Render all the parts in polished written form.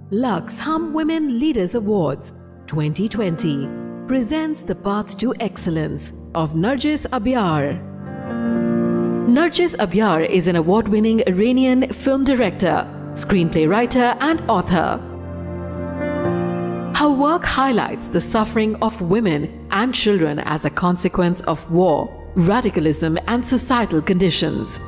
Lux Hum Women Leaders Awards 2020 presents The Path to Excellence of Narges Abyar. Narges Abyar is an award-winning Iranian film director, screenplay writer and author. Her work highlights the suffering of women and children as a consequence of war, radicalism and societal conditions.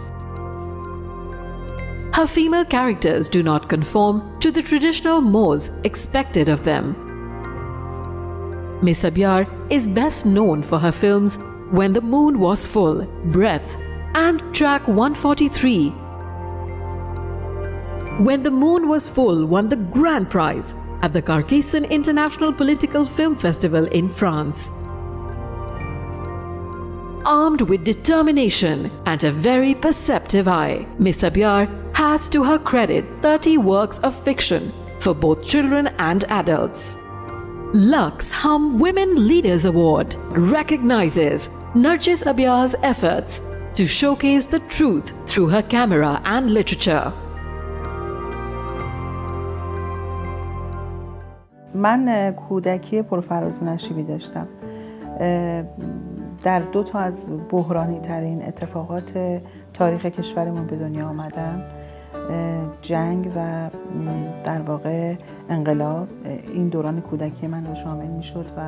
Her female characters do not conform to the traditional mores expected of them. Miss Abyar is best known for her films When the Moon Was Full, Breath and Track 143. When the Moon Was Full won the grand prize at the Carcassonne International Political Film Festival in France. Armed with determination and a very perceptive eye, Miss Abyar has to her credit 30 works of fiction for both children and adults. Lux Hum Women Leaders Award recognizes Nargis Abyar's efforts to showcase the truth through her camera and literature. من کودکی پرفراز و نشیبی داشتم. در دو تا از بحرانی ترین اتفاقات تاریخ کشورمون به دنیا آمدم، جنگ و در واقع انقلاب. این دوران کودکی من رو شامل می شد و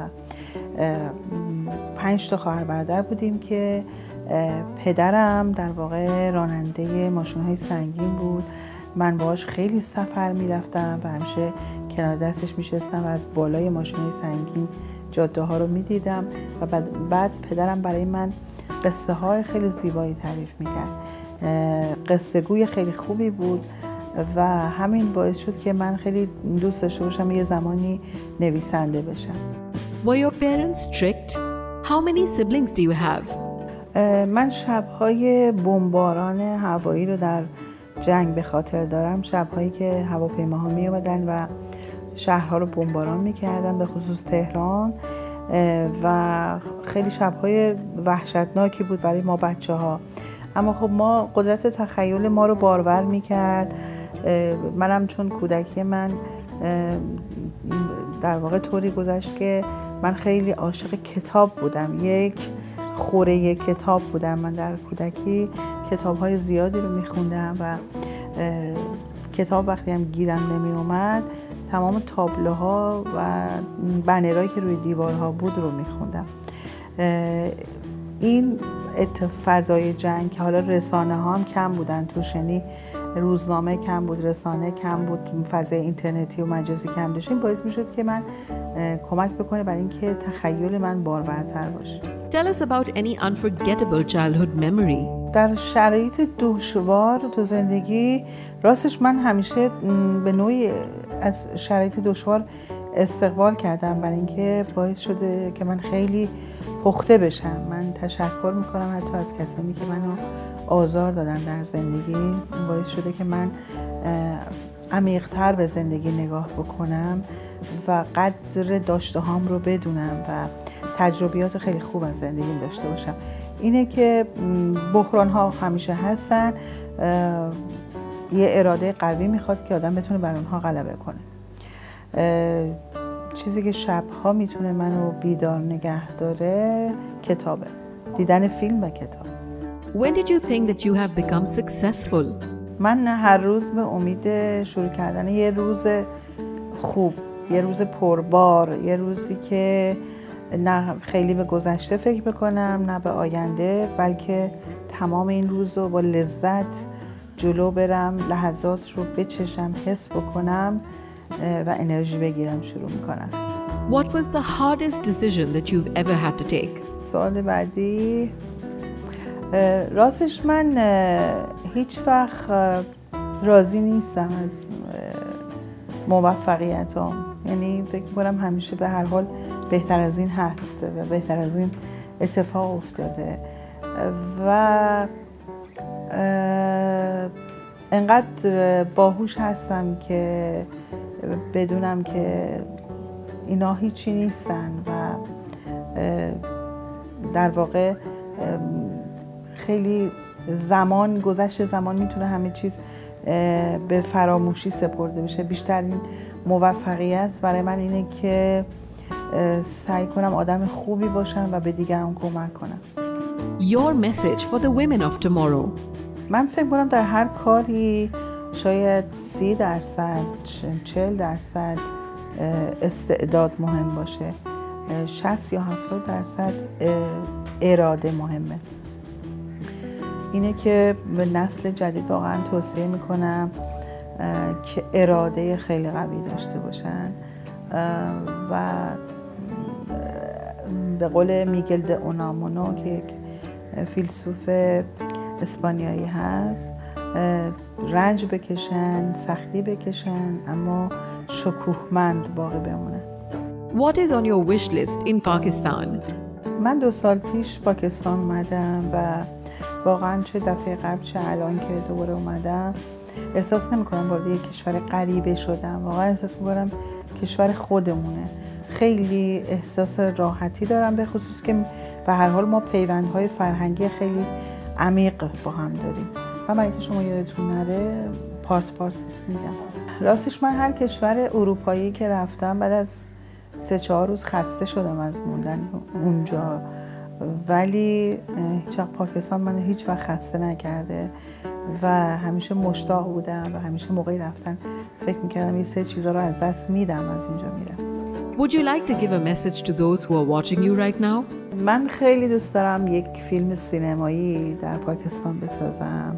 5 تا خواهر برادر بودیم که پدرم در واقع راننده ماشین‌های سنگین بود. من باهاش خیلی سفر میرفتم و همیشه کنار دستش میشستم و از بالای ماشین‌های سنگین جاده ها رو میدیدم و بعد پدرم برای من قصه های خیلی زیبایی تعریف میکرد. قصه گوی خیلی خوبی بود و همین باعث شد که من خیلی دوست داشته باشم یه زمانی نویسنده بشم. Were your parents strict? How many siblings do you have? من شب‌های بمباران هوایی رو در جنگ به خاطر دارم. شب‌هایی که هواپیماها می اومدن و شهرها رو بمباران می‌کردن، به خصوص تهران، و خیلی شب‌های وحشتناکی بود برای ما بچه‌ها. اما خب ما قدرت تخیل ما رو بارور می‌کرد. منم چون کودکی من در واقع طوری گذشت که من خیلی عاشق کتاب بودم. یک خوره کتاب بودم. من در کودکی کتاب‌های زیادی رو می‌خوندم و کتاب وقتی هم گیرم نمی اومد تمام تابلوها و بنرهایی که روی دیوارها بود رو می‌خوندم. این فضای جنگ که حالا رسانه ها هم کم بودن توش، یعنی روزنامه کم بود، رسانه کم بود، فضای اینترنتی و مجازی کم داشتیم، باعث می‌شد که من کمک بکنه برای اینکه تخیل من بارورتر باشه. Tell us about any unforgettable childhood memory. در شرایط دشوار تو زندگی، راستش من همیشه به نوعی از شرایط دشوار استقبال کردم برای اینکه باعث شده که من خیلی پخته بشم. من تشکر میکنم حتی از کسانی که منو آزار دادن در زندگی. باعث شده که من عمیق‌تر به زندگی نگاه بکنم و قدر داشته هام رو بدونم و تجربیات خیلی خوب از زندگیم داشته باشم. اینه که بحران ها همیشه هستن، یه اراده قوی میخواد که آدم بتونه بر اونها غلبه کنه. چیزی که شبها میتونه منو بیدار نگه داره کتابه، دیدن فیلم و کتاب. When did you think that you have become successful? من هر روز به امید شروع کردن یه روز خوب، یه روز پربار، یه روزی که نه خیلی به گذشته فکر بکنم نه به آینده، بلکه تمام این روز رو با لذت جلو برم، لحظات رو بچشم، حس بکنم و انرژی بگیرم. شروع میکنم. What was the hardest decision that you've ever had to take? سوال بعدی، راستش من هیچ وقت راضی نیستم از موفقیتام. یعنی فکر میکنم همیشه به هر حال بهتر از این هست و بهتر از این اتفاق افتاده و انقدر باهوش هستم که بدونم که اینا هیچی نیستن و در واقع خیلی گذشت زمان میتونه همه چیز به فراموشی سپرده بشه. بیشترین موفقیت برای من اینه که سعی کنم آدم خوبی باشم و به دیگران کمک کنم. Your message for the women of tomorrow. من فکر کنم در هر کاری شاید 30%، 40% استعداد مهم باشه، 60 یا 70% اراده مهمه. اینه که به نسل جدید واقعا توصیه میکنم که اراده خیلی قوی داشته باشن و به قول میگل د اونامونو که یک فیلسوف اسپانیایی هست، رنج بکشن، سختی بکشن، اما شکوهمند باقی بمونن. What is on your wish list in Pakistan? من 2 سال پیش پاکستان اومدم و واقعا چه دفعه قبل چه الان که دوباره اومدم احساس نمی کنم وارد یک کشور غریبه شدم. واقعا احساس می کنم کشور خودمونه. خیلی احساس راحتی دارم، به خصوص که به هر حال ما پیوندهای فرهنگی خیلی عمیق با هم داریم و برای که شما یادتون نره پارت میگم. راستش من هر کشور اروپایی که رفتم بعد از 3-4 روز خسته شدم از موندن اونجا، ولی هیچ وقت پاکستان منو هیچ وقت خسته نکرده و همیشه مشتاق بودم و همیشه موقعی رفتن فکر میکردم یه سری چیزا رو از دست میدم از اینجا میرم. Would you like to give a message to those who are watching you right now? من خیلی دوست دارم یک فیلم سینمایی در پاکستان بسازم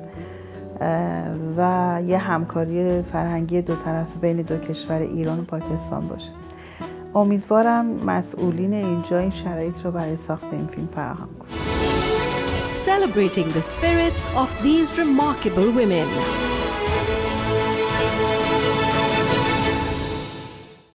و یه همکاری فرهنگی 2 طرفه بین 2 کشور ایران و پاکستان باشه. امیدوارم مسئولین اینجا این شرایط رو برای ساخت این فیلم فراهم کنند. Celebrating the spirits of these remarkable women.